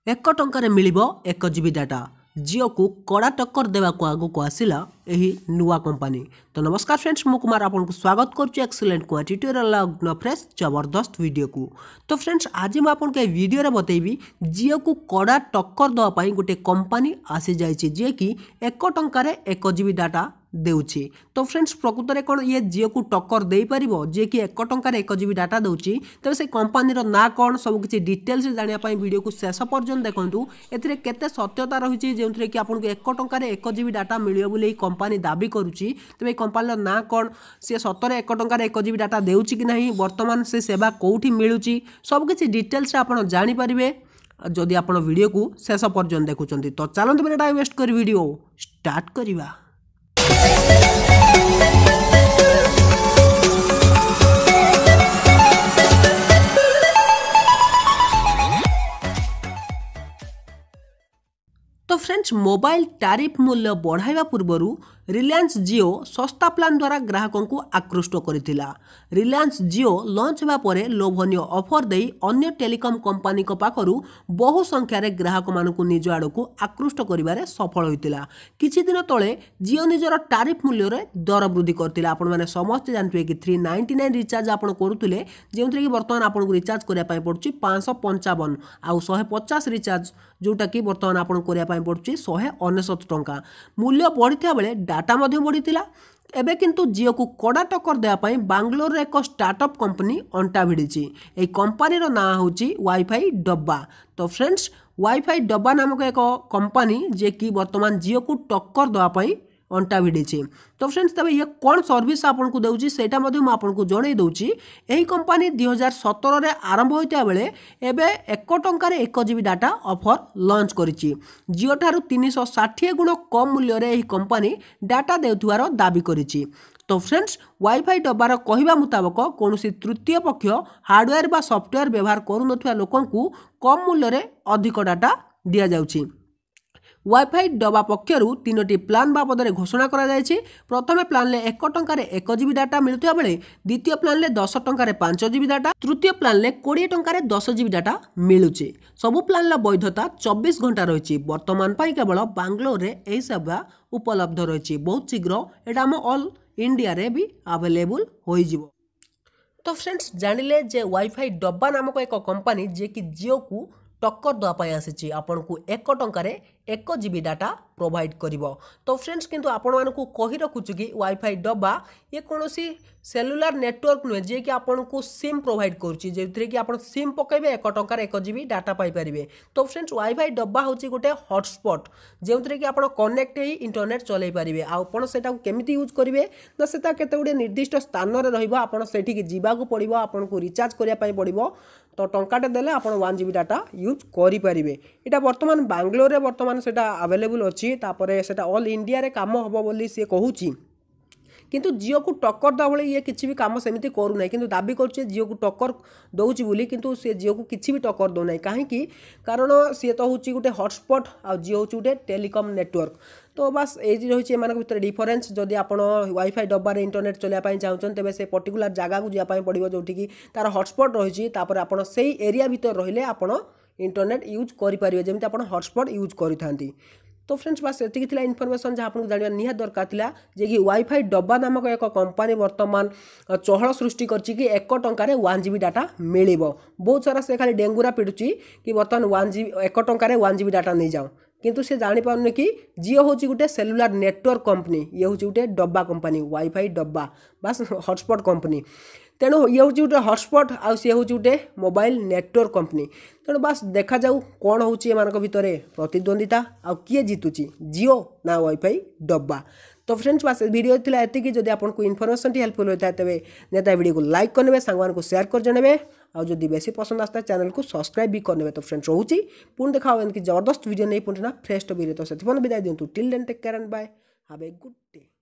एक टंकार मिलिबो 1 GB data जियो को कड़ा टक्कर देवाक आगक आसिला एही नुआ कंपनी। तो नमस्कार फ्रेंड्स, मु कुमार आपको स्वागत करुच्ची एक्सीलेंट कुआ ट्यूटोरियल फ्रेश जबरदस्त वीडियो को। तो फ्रेंड्स आज मैं आपको वीडियो रे बतेबी जियो को कड़ा टक्कर देवा गोटे कंपनी आसी जाइए जी कि 1 टंकार 1 जीबी डाटा देउछि। तो फ्रेंड्स प्रकृत में कौन ये जियो को टक्कर दे पारिबो जे कि 1 टंकार 1 जीबी डाटा देउछि। तो से कंपनी रो ना कौन सब किछि डिटेल्स जानिया पई वीडियो को शेष पर्यंत देखंतु। एथिरे केते सत्यता रहिछि जेउथरे कि आपन 1 टंकार 1 जीबी डाटा मिलियो बोली कंपनी दाबी करूछि। तबे कंपनी रो ना कौन से सतरे 1 टंकार 1 जीबी डाटा देउछि कि नहीं, वर्तमान से सेवा कोठी मिलुछि, सब किछि डिटेल्स आपन जानि परिबे जदि आपन वीडियो को शेष पर्यंत देखुछंती। तो चलंतु बिना टाइम वेस्ट कर वीडियो स्टार्ट करिबा। तो फ्रेंड्स मोबाइल टैरिफ मूल्य बढ़ाइबा पूर्वरु रिलायंस जियो सस्ता प्लान द्वारा ग्राहकों को आकृष्ट करथिला। रिलायंस जियो लॉन्च हेबा परे लोभनीय ऑफर देई अन्य टेलीकॉम कंपनी को पाखरु बहु संख्या रे ग्राहक मानकु निज आड़ को आकृष्ट करिबारे सफल होइतिला। किछि दिन तळे जियो निजर टैरिफ मूल्य रे दर वृद्धि करथिला। आपण माने समस्त जानथिबे कि 399 रिचार्ज आपण करूथिले जेउथरे कि वर्तमान आपण को रिचार्ज करिया पय पडुची 555 आ 150 रिचार्ज जोटा कि वर्तमान आपण करिया पय पडुची 199 टंका। मूल्य बढ़िथिया बेले डाटा मध्य बढ़ीथिला। एबे किंतु जियो को कड़ा टक्कर देवाई बांग्लोर एक स्टार्टअप कंपनी अंटा भिड़ी। ए कंपनी रो ना होची वाईफाई डब्बा। तो फ्रेंड्स वाईफाई डब्बा नामक एक कंपनी जे कि वर्तमान जियो को टक्कर देवाई अंटा भिड़ी। तो फ्रेंड्स तबे ये कौन सर्विस आपको देउची सेटा मध्य मैं आपको जणै दउची। एही कंपनी 2017 रे आरंभ होइता बेले एबे 1 टंकार 1 जीबी डाटा ऑफर लॉन्च करिछि। जियो ठारू 360 गुण कम मूल्य रे एही कंपनी डाटा देउथुवार दाबी करिछि। तो फ्रेंड्स वाईफाई डब्बार कहवा मुताबक कौन तृतीय पक्ष हार्डवेयर बा सॉफ्टवेयर व्यवहार करुनथुवा लोकन को कम मूल्य रे अधिक डाटा दिया जाउछि। वाईफाई डब्बा पक्षर 3टी प्लान बाबद घोषणा करा जायछि। प्रथम प्लान ले 1 टंकार 1 जीबी डाटा मिलुथिबा बेले द्वितीय प्लान ले 10 टंकार 5 जीबी डाटा, तृतीय प्लान ले 20 टंकार 10 जीबी डाटा मिलुछि। सबु प्लान ला वैधता 24 घंटा रहिछि। वर्तमान पाई केवल बांग्लोर रे एही सेवा उपलब्ध रहिछि। बहुत शीघ्र एटा हम ऑल इंडिया रे भी अवेलेबल होई जिवो। तो फ्रेंड्स जानिले जे वाईफाई डब्बा नामक एक कंपनी जे कि जियो को टक्कर देवाई आसी आपन को 1 टंकार 1 जीबी डाटा प्रोवाइड करिवो। तो फ्रेंड्स किंतु आपण मानकु कहि रखुछु कि वाईफाई डब्बा ये कोनोसी सेलुलर नेटवर्क नुहे जे कि आपन को सिम प्रोवाइड करूची जेथरे कि आपन सिम पकेबे 1 टंकार 1 जीबी डाटा पाई परिबे। तो फ्रेंड्स वाईफाई डब्बा होची गोटे हॉटस्पॉट जेथरे कि आपन कनेक्ट हेई इंटरनेट चलै परिबे। आ आपन सेटा केमिति यूज करिवे ना सेटा केते गुडे निर्दिष्ट स्थान रे रहइबो। आपन सेठी कि जीवा को पड़िबो, आपन को रिचार्ज करिया पई पड़िबो। तो टंकाटे देले आपन 1 जीबी डाटा यूज करि परिबे। एटा वर्तमान बांग्लोर रे वर्तमान सेटा अवेलेबल अछि। तापरे सेटा ऑल इंडिया रे काम हबो बोली से कहूची। किंतु जियो को टक्कर दा बेले ये किछि भी काम सेमिति करू नै, किंतु दाबी करछे जियो को टक्कर दउची बोली, किंतु से जियो को किछि भी टक्कर दउ नै। काहे कि कारण से तो होची गुटे हॉटस्पॉट आ जियो होची गुटे टेलीकॉम नेटवर्क। तो बस एजी रहिछि एमानक भितर डिफरेंस। जदि आपण वाईफाई डब्बा रे इंटरनेट चलिया पई चाहउछन तेबे से पर्टिकुलर जगह को जिया पई पड़िबो जोठी कि तार हॉटस्पॉट रहिछि। तापर आपण सेही एरिया भितर रहिले आपण इंटरनेट यूज करि परिबे जेमिति आपण हॉटस्पॉट यूज करिथांती। तो फ्रेंड्स बस एतिक थिला इनफॉरमेशन जहाँ आपको जानिया निहात दरकार थिला जे कि वाईफाई डब्बा नामक एक कंपनी वर्तमान चहल सृष्टि करछि कि 1 टंकार 1 जीबी डाटा मिलिबो। बहुत सारा से खाली डेंगुरा पिडुछि कि वर्तमान 1 टंकार 1 जीबी डाटा नहीं जाओ, किंतु से जानि पारुने कि जियो होची गुटे सेलुलर नेटवर्क कंपनी, ये होची गुटे डब्बा कंपनी वाईफाई डब्बा बस हॉटस्पॉट कंपनी। तेणु ये हूँ गोटे हॉटस्पॉट आ सी हूँ गोटे मोबाइल नेटवर्क कंपनी। तेणु बस देखा जाऊ कौन हूँ एमान भितर प्रतिद्वंदिता आ किए जीतुची जियो ना वाईफाई डब्बा। तो फ्रेंड्स बस वीडियो थिला एतिकी। जदि आपको इनफॉरमेशन हेल्पफुल होता है तेरे नेता वीडियो को लाइक करने, सांग को शेयर कर जणवे और जदि बेसी पसंद आसता है चैनल को सब्सक्राइब भी करने। तो फ्रेंड्स रोची पुणी देखा जबरदस्त वीडियो नहीं पुणी फ्रेश वीडियो। तो से विदाय दिंतु till then take care and bye, have a good day.